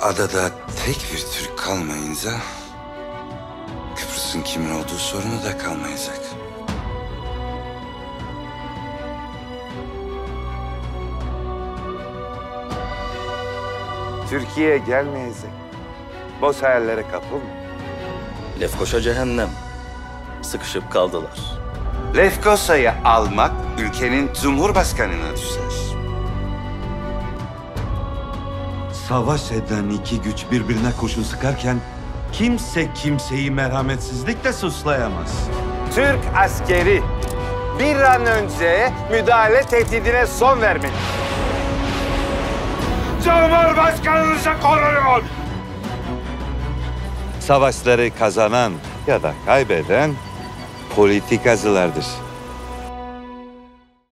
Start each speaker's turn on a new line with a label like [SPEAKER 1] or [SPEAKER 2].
[SPEAKER 1] Adada tek bir Türk kalmayınca Kıbrıs'ın kimin olduğu sorunu da kalmayacak.
[SPEAKER 2] Türkiye'ye gelmeyecek. Boş hayallere kapılma.
[SPEAKER 3] Lefkoşa cehennem. Sıkışıp kaldılar.
[SPEAKER 1] Lefkosa'yı almak ülkenin cumhurbaşkanına düşer.
[SPEAKER 4] Savaş eden iki güç birbirine kurşun sıkarken kimse kimseyi merhametsizlikle suçlayamaz.
[SPEAKER 2] Türk askeri bir an önce müdahale tehdidine son vermeli. Cumhurbaşkanınıza koruyun!
[SPEAKER 4] Savaşları kazanan ya da kaybeden politikacılardır.